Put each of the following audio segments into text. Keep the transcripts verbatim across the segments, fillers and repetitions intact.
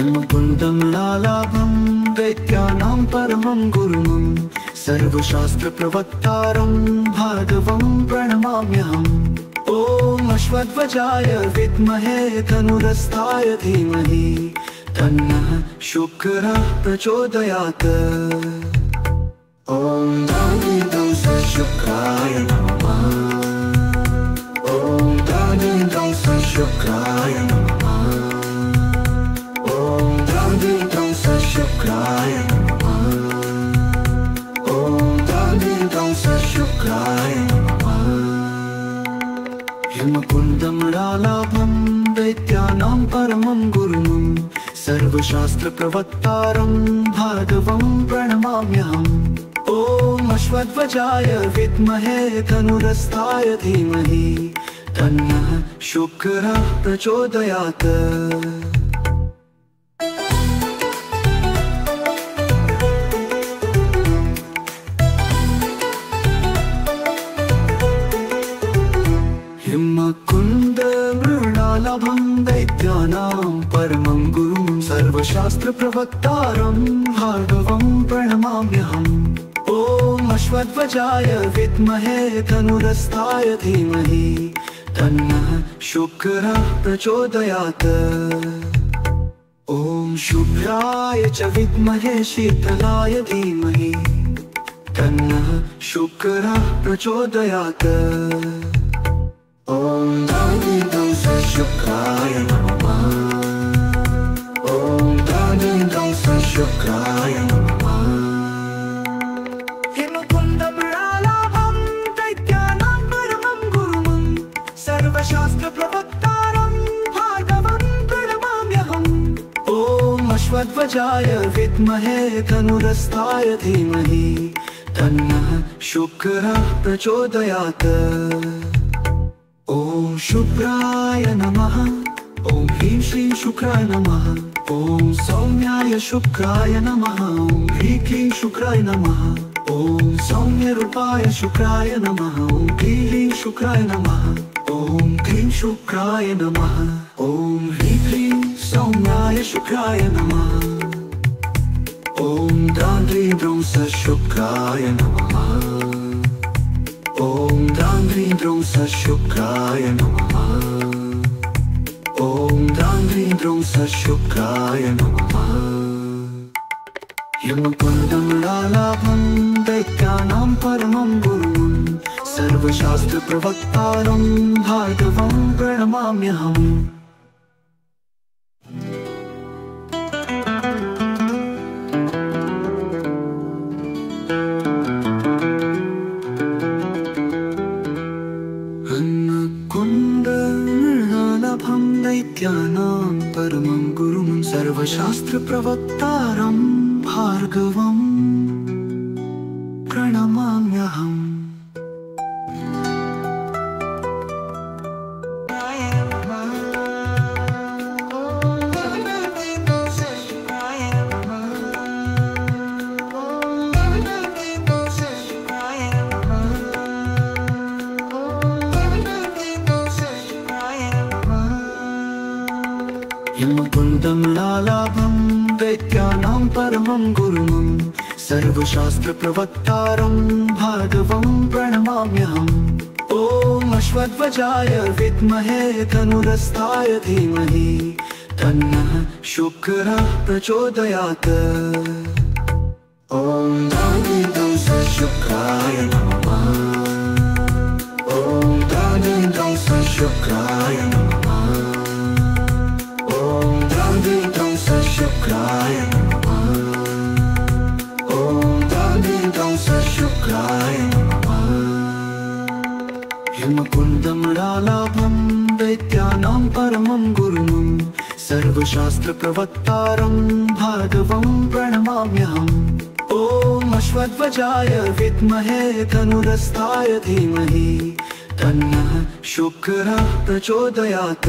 हिमकुन्दं लालाभं दैत्यानां परमं गुरुं सर्वशास्त्रप्रवक्तारं भार्गवं प्रणमाम्यहम्। ॐ अश्वध्वजाय विद्महे धनुरस्थाय धीमहि तन्नः शुक्रः प्रचोदयात्। ॐ शुक्राय नमः। ॐ शुक्राय नमः। ॐ शुक्राय नमः। ॐ शुक्राय नमः। हिमकुन्दं लालाभं दैत्यानां परमं गुरुं सर्वशास्त्रप्रवक्तारं भार्गवं प्रणमाम्यहम्। ॐ अश्वध्वजाय विद्महे धनुरस्थाय धीमहि तन्नः शुक्रः प्रचोदयात्। हिमकुन्दमृणालभं दैत्यानां परमं गुरुं सर्वशास्त्रप्रवक्तारं भार्गवं प्रणमाम्यहम्। ॐ अश्वध्वजाय विद्महे धनुरस्थाय धीमहि तन्नः शुक्रः प्रचोदयात्। ॐ शुभ्राय च विद्महे शीतलाय धीमहि तन्नः शुक्रः प्रचोदयात्। ॐ शुक्राय नमः। ॐ शुक्राय नमः। हिमकुन्दं लालाभं दैत्यानां परमं गुरुं सर्वशास्त्रप्रवक्तारं भार्गवं प्रणमाम्यहम्। ॐ अश्वध्वजाय विद्महे धनुरस्थाय धीमहि तन्नः शुक्रः प्रचोदयात्। ॐ शुभ्राय नमः। ॐ ह्रीं श्रीं शुक्राय नमः। ॐ सौम्याय शुक्राय नमः। ॐ ह्रीं क्लीं शुक्राय नमः। ॐ सौम्यरूपाय शुक्राय नमः। ॐ क्लीं शुक्राय नमः। ॐ क्लीं शुक्राय नमः। ॐ ह्रीं क्लीं सौम्याय शुक्राय नमः। ॐ दान्द्रीन्द्रं शुक्राय नमः। ॐ दान्द्रीन्द्रं शुक्राय नमः। ॐ दान्द्रीन्द्रं शुक्राय नमः। हिमकुन्दं लालाभं दैत्यानां परमं गुरुं सर्वशास्त्रप्रवक्तारं भार्गवं प्रणमाम्यहम्। हिमकुन्दमृणालभं दैत्यानां परमं गुरुं सर्वशास्त्रप्रवक्तारं भार्गवं प्रणमाम्यहम्। हिमकुन्दं लालाभं दैत्यानां परमं गुरुं सर्वशास्त्रप्रवक्तारं भार्गवं प्रणमाम्यहम्। ॐ अश्वध्वजाय विद्महे धनुरस्थाय धीमहि तन्नः शुक्रः प्रचोदयात्। ॐ शुक्राय नमः। ॐ शुक्राय नमः। ॐ शुक्राय नमः। ॐ शुक्राय नमः। हिमकुन्दं लालाभं दैत्यानां परमं गुरुं सर्वशास्त्रप्रवक्तारं भार्गवं प्रणमाम्यहम्। ॐ अश्वध्वजाय विद्महे धनुरस्थाय धीमहि तन्नः शुक्रः प्रचोदयात्।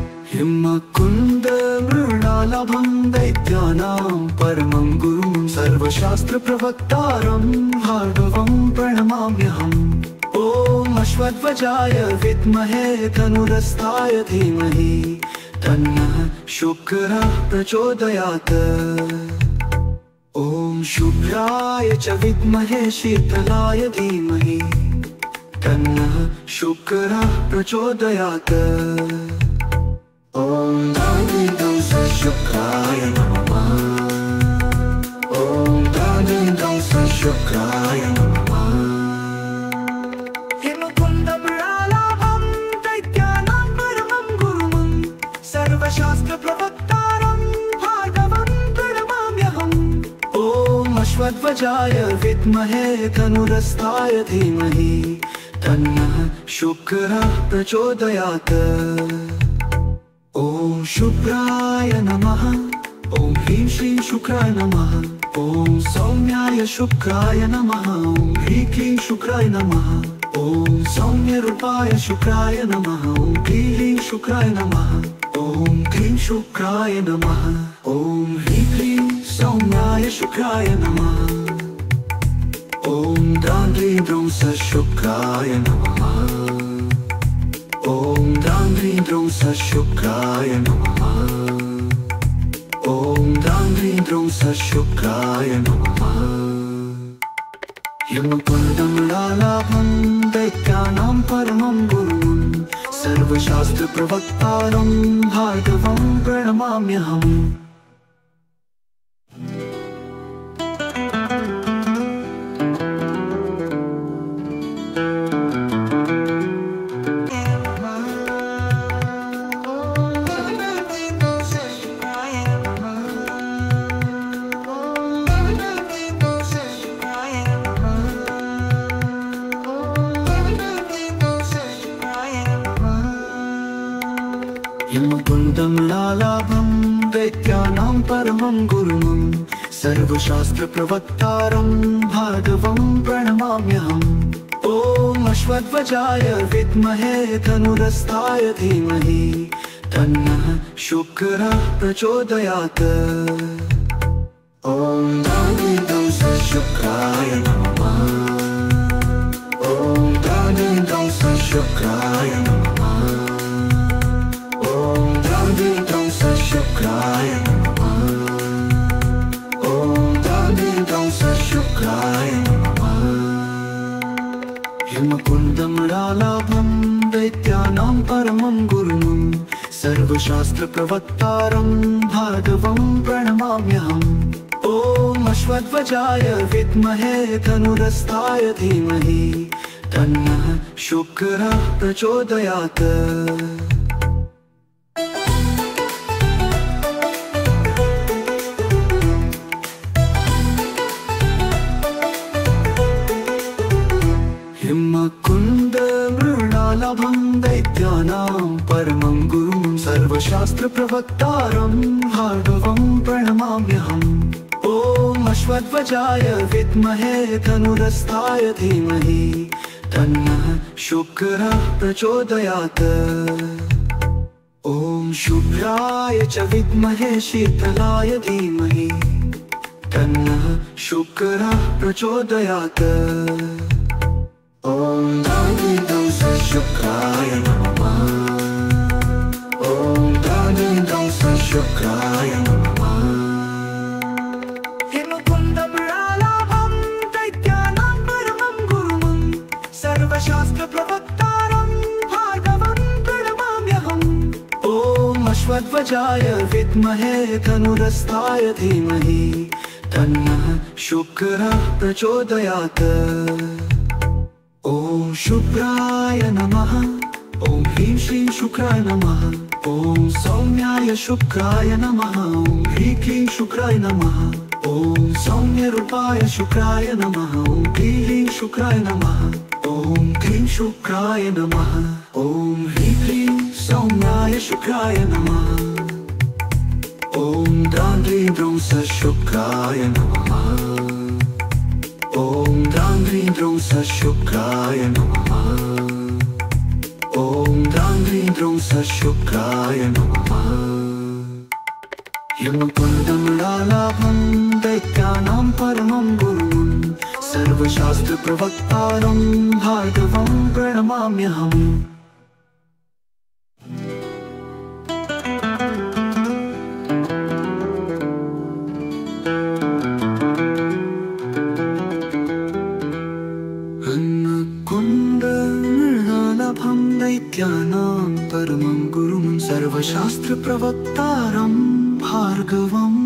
हिमकुन्दमृणालभं दैत्यानां परमं गुरुं सर्वशास्त्र प्रवक्तारं भार्गवं प्रणमाम्यहम्। ॐ अश्वध्वजाय विद्महे धनुरस्ताय धीमहि तन्नः शुक्रः प्रचोदयात्। ॐ शुभ्राय च विद्महे शीतलाय धीमहि तन्नः शुक्रः प्रचोदयात्। ॐ दानीदं शुक्राय नमः। ॐ दानीदं शुक्राय नमः। हिमकुन्दं रालाभं दैत्यानां परमं गुरुं सर्वशास्त्र प्रवक्तारं भार्गवं प्रणमाम्यहम्। ॐ अश्वध्वजाय विद्महे धनुरस्ताय धीमहि तन्नः शुक्रः प्रचोदयात्। ॐ शुक्राय नमः। ॐ ह्रीं श्रीं शुक्राय नमः। ॐ सौम्याय शुक्राय नमः। ॐ ह्रीं क्लीं शुक्राय नमः। ॐ सौम्यरूपाय शुक्राय नमः। ॐ क्लीं शुक्राय नमः। ॐ क्लीं शुक्राय नमः। ॐ ह्रीं क्लीं सौम्याय शुक्राय नमः। ॐ दान्द्रीन्द्रं शुक्राय नमः। ॐ दान्द्रीन्द्रं शुक्राय नमः। ॐ दान्द्रीन्द्रं शुक्राय नमः। हिमकुन्दं लालाभं दैत्यानां परमं गुरुं सर्वशास्त्र प्रवक्तारं भार्गवं प्रणमाम्यहम्। हिमकुन्दं लालाभं दैत्यानां परमं गुरुं सर्वशास्त्र प्रवक्तारं भार्गवं प्रणमाम्यहम्। ॐ अश्वध्वजाय विद्महे धनुरस्ताय धीमहि तन्नः शुक्रः प्रचोदयात्। ॐ दानीदं शुक्राय नमः। ॐ दानीदं शुक्राय नमः। ॐ दानीदं शुक्राय नमः। ॐ दानीदं शुक्राय नमः। हिमकुन्दं लालाभं दैत्यानां परमं गुरुं सर्वशास्त्र प्रवक्तारं भार्गवं प्रणमाम्यहम्। ॐ अश्वध्वजाय विद्महे धनुरस्ताय धीमहि तन्नः शुक्रः प्रचोदयात्। हिमकुन्दं लालाभं दैत्यानां परमं गुरुं सर्वशास्त्र प्रवक्तारं भार्गवं प्रणमाम्यहम्। ॐ अश्वध्वजाय विद्महे धनुरस्ताय धीमहि तन्नः शुक्रः प्रचोदयात्। ॐ शुभ्राय च विद्महे शीतलाय धीमहि तन्नः शुक्रः प्रचोदयात्। ॐ दानीदं शुक्राय नमः। ॐ दानीदं शुक्राय नमः। हिमकुन्दं लालाभं दैत्यानां परमं गुरुं सर्वशास्त्र प्रवक्तारं भार्गवं प्रणमाम्यहम्। ॐ अश्वध्वजाय विद्महे धनुरस्ताय धीमहि तन्नः शुक्रः प्रचोदयात्। ॐ शुक्राय नमः। ॐ ह्रीं श्रीं शुक्राय नमः। ॐ सौम्याय शुक्राय नमः। ॐ ह्रीं क्लीं शुक्राय नमः। ॐ सौम्यरूपाय शुक्राय नमः। ॐ क्लीं शुक्राय नमः। ॐ क्लीं शुक्राय नमः। ॐ ह्रीं क्लीं सौम्याय शुक्राय नमः। ॐ दान्द्रीन्द्रं शुक्राय नमः। ॐ दान्द्रीन्द्रं शुक्राय नमः। ॐ दान्द्रीन्द्रं शुक्राय नमः। हिमकुन्दं लालाभं दैत्यानां परमं गुरुं सर्वशास्त्रप्रवक्तारं भार्गवं प्रणमाम्यहम्। अन्नकुण्डलभं दैत्यानां परमं गुरुं सर्वशास्त्रप्रवक्तारं भार्गवम्